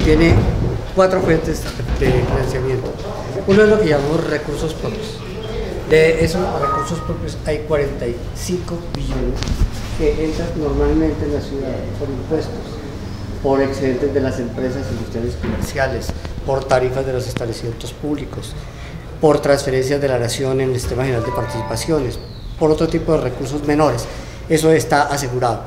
tiene 4 fuentes de financiamiento. Uno es lo que llamamos recursos propios. De esos recursos propios hay 45 billones que entran normalmente en la ciudad por impuestos, por excedentes de las empresas industriales y comerciales, por tarifas de los establecimientos públicos, por transferencias de la nación en el sistema general de participaciones, por otro tipo de recursos menores. Eso está asegurado.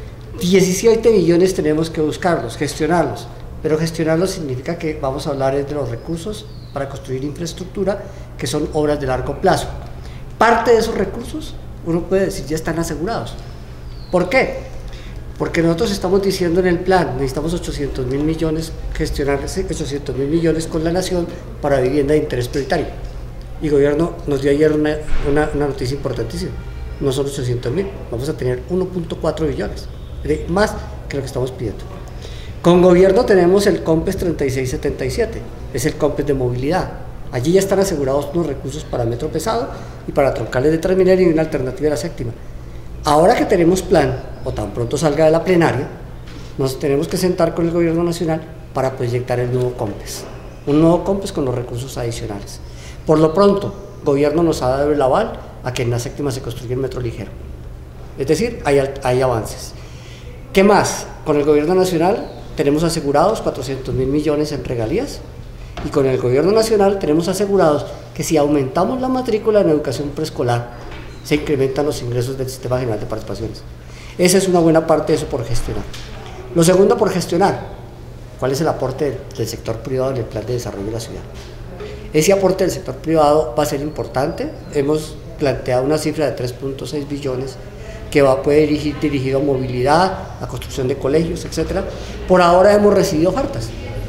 17 billones tenemos que buscarlos, gestionarlos, pero gestionarlos significa que vamos a hablar de los recursos para construir infraestructura, que son obras de largo plazo. Parte de esos recursos, uno puede decir, ya están asegurados. ¿Por qué? Porque nosotros estamos diciendo en el plan, necesitamos 800.000 millones, gestionar 800.000 millones con la nación para vivienda de interés prioritario. Y el gobierno nos dio ayer una noticia importantísima, no son 800.000, vamos a tener 1.4 billones, más que lo que estamos pidiendo. Con gobierno tenemos el COMPES 3677, es el COMPES de movilidad. Allí ya están asegurados unos recursos para metro pesado y para troncales de Transmilenio y una alternativa a la séptima. Ahora que tenemos plan, o tan pronto salga de la plenaria, nos tenemos que sentar con el gobierno nacional para proyectar el nuevo COMPES. Un nuevo COMPES con los recursos adicionales. Por lo pronto, el gobierno nos ha dado el aval a que en la séptima se construya el metro ligero. Es decir, hay avances. ¿Qué más? Con el gobierno nacional tenemos asegurados 400.000 millones en regalías y con el gobierno nacional tenemos asegurados que si aumentamos la matrícula en educación preescolar, se incrementan los ingresos del sistema general de participaciones. Esa es una buena parte de eso por gestionar. Lo segundo por gestionar, ¿cuál es el aporte del sector privado en el plan de desarrollo de la ciudad? Ese aporte del sector privado va a ser importante. Hemos planteado una cifra de 3.6 billones que puede ir dirigido a movilidad, a construcción de colegios, etc. Por ahora hemos recibido ofertas.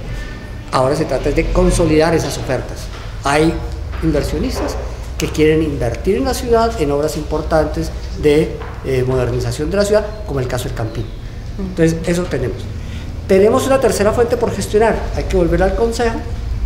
Ahora se trata de consolidar esas ofertas. Hay inversionistas que quieren invertir en la ciudad en obras importantes de modernización de la ciudad, como el caso del Campín. Entonces, eso tenemos. Tenemos una tercera fuente por gestionar. Hay que volver al Consejo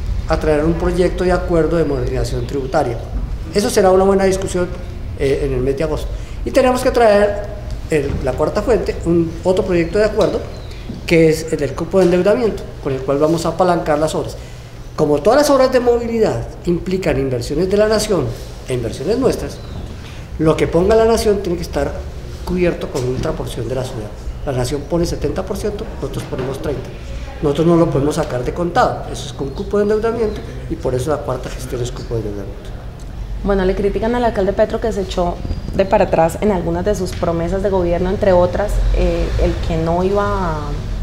a traer un proyecto de acuerdo de modernización tributaria. Eso será una buena discusión en el mes de agosto. Y tenemos que traer la cuarta fuente, otro proyecto de acuerdo, que es el del cupo de endeudamiento, con el cual vamos a apalancar las obras. Como todas las obras de movilidad implican inversiones de la nación e inversiones nuestras, lo que ponga la nación tiene que estar cubierto con otra porción de la ciudad. La nación pone 70%, nosotros ponemos 30%. Nosotros no lo podemos sacar de contado, eso es con cupo de endeudamiento y por eso la cuarta gestión es cupo de endeudamiento. Bueno, le critican al alcalde Petro que se echó de para atrás en algunas de sus promesas de gobierno, entre otras, el que no iba a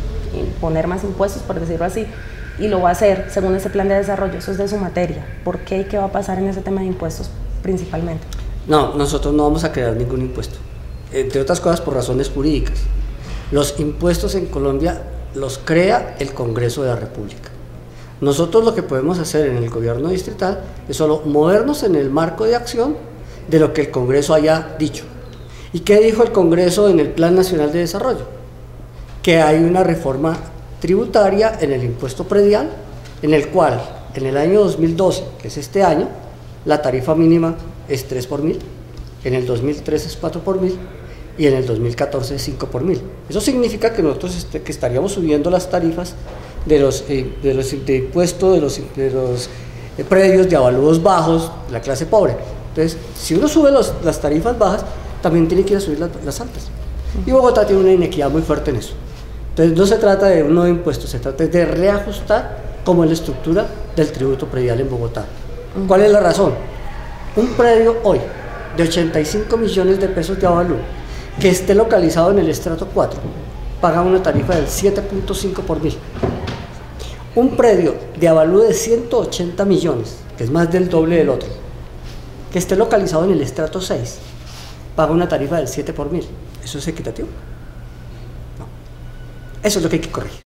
poner más impuestos, por decirlo así, y lo va a hacer según ese plan de desarrollo. Eso es de su materia. ¿Por qué y qué va a pasar en ese tema de impuestos principalmente? No, nosotros no vamos a crear ningún impuesto, entre otras cosas por razones jurídicas. Los impuestos en Colombia los crea el Congreso de la República. Nosotros lo que podemos hacer en el gobierno distrital es solo movernos en el marco de acción de lo que el Congreso haya dicho. ¿Y qué dijo el Congreso en el Plan Nacional de Desarrollo? Que hay una reforma tributaria en el impuesto predial, en el cual en el año 2012, que es este año, la tarifa mínima es 3 por mil, en el 2013 es 4 por mil y en el 2014 es 5 por mil. Eso significa que nosotros que estaríamos subiendo las tarifas de los impuestos de los predios de avalúos bajos, la clase pobre. Entonces, si uno sube las tarifas bajas, también tiene que ir a subir las altas. Y Bogotá tiene una inequidad muy fuerte en eso. Entonces, no se trata de un nuevo impuesto, se trata de reajustar como es la estructura del tributo predial en Bogotá. ¿Cuál es la razón? Un predio hoy de 85 millones de pesos de avalúo que esté localizado en el estrato 4 paga una tarifa del 7.5 por mil. Un predio de avalúo de 180 millones, que es más del doble del otro, que esté localizado en el estrato 6, paga una tarifa del 7 por mil. ¿Eso es equitativo? No. Eso es lo que hay que corregir.